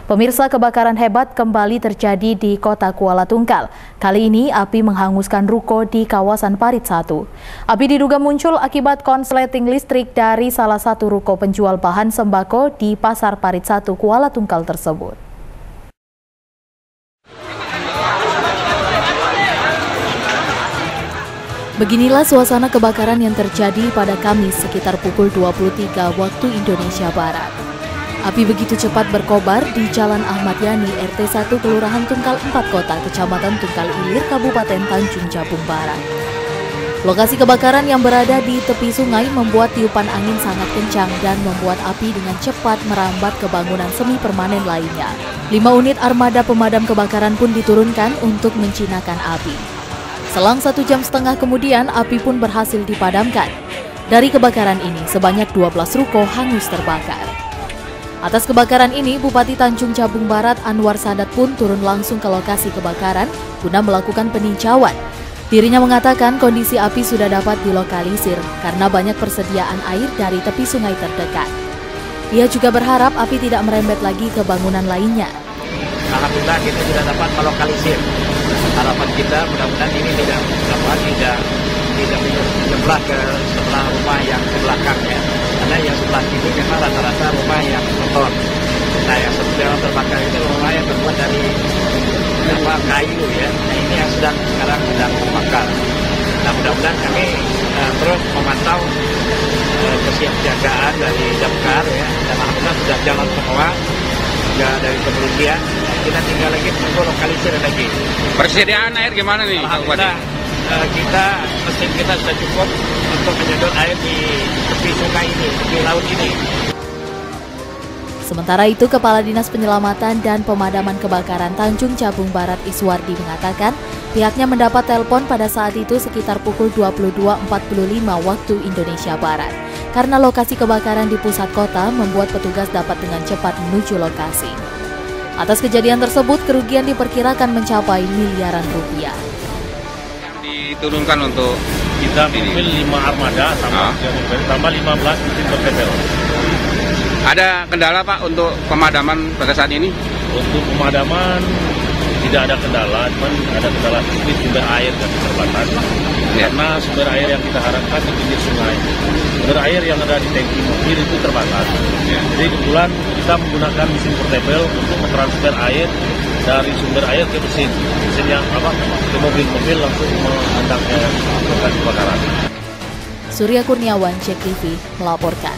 Pemirsa, kebakaran hebat kembali terjadi di kota Kuala Tungkal. Kali ini api menghanguskan ruko di kawasan Parit 1. Api diduga muncul akibat konsleting listrik dari salah satu ruko penjual bahan sembako di Pasar Parit 1 Kuala Tungkal tersebut. Beginilah suasana kebakaran yang terjadi pada Kamis sekitar pukul 23 waktu Indonesia Barat. Api begitu cepat berkobar di Jalan Ahmad Yani, RT 1 Kelurahan Tungkal 4 Kota, Kecamatan Tungkal Ilir, Kabupaten Tanjung Jabung Barat. Lokasi kebakaran yang berada di tepi sungai membuat tiupan angin sangat kencang dan membuat api dengan cepat merambat ke bangunan semi permanen lainnya. 5 unit armada pemadam kebakaran pun diturunkan untuk menjinakkan api. Selang 1,5 jam kemudian, api pun berhasil dipadamkan. Dari kebakaran ini, sebanyak 12 ruko hangus terbakar. Atas kebakaran ini, Bupati Tanjung Jabung Barat Anwar Sadat pun turun langsung ke lokasi kebakaran guna melakukan peninjauan. Dirinya mengatakan kondisi api sudah dapat dilokalisir karena banyak persediaan air dari tepi sungai terdekat. Ia juga berharap api tidak merembet lagi ke bangunan lainnya. Alhamdulillah kita sudah dapat melokalisir. Harapan kita mudah-mudahan ini tidak menyebelah ke sebelah rumah yang ke belakangnya. Karena yang sebelah kiri memang rata-rata rumah yang beton. Nah, yang sebelah terbakar itu rumah yang terbuat dari kayu ya. Nah, ini yang sedang terbakar. Nah, mudah-mudahan kami terus memantau kesiapsiagaan dari damkar ya. Dan alhamdulillah sudah jalan semua juga dari kepolisian. Kita tinggal lagi menunggu lokalisir lagi. Persediaan air gimana nih? Alhamdulillah mesin kita sudah cukup untuk menyedot air di tepi sungai ini, tepi laut ini. Sementara itu, Kepala Dinas Penyelamatan dan Pemadaman Kebakaran Tanjung Jabung Barat Iswardi mengatakan pihaknya mendapat telepon pada saat itu sekitar pukul 22.45 waktu Indonesia Barat. Karena lokasi kebakaran di pusat kota membuat petugas dapat dengan cepat menuju lokasi. Atas kejadian tersebut, kerugian diperkirakan mencapai miliaran rupiah. Diturunkan untuk kita mobil 5 armada tambah 15 mesin portable. Ada kendala Pak untuk pemadaman pada saat ini? Untuk pemadaman tidak ada kendala, cuman ada kendala sedikit sumber air yang terbatas. Ya. Karena sumber air yang kita harapkan di pinggir sungai, sumber air yang ada di tangki mobil itu terbatas. Ya. Jadi kebetulan kita menggunakan mesin portable untuk mentransfer air dari sumber air ke mesin yang ke mobil-mobil langsung menghantam ke lokasi kebakaran. Surya Kurniawan, JEK TV melaporkan.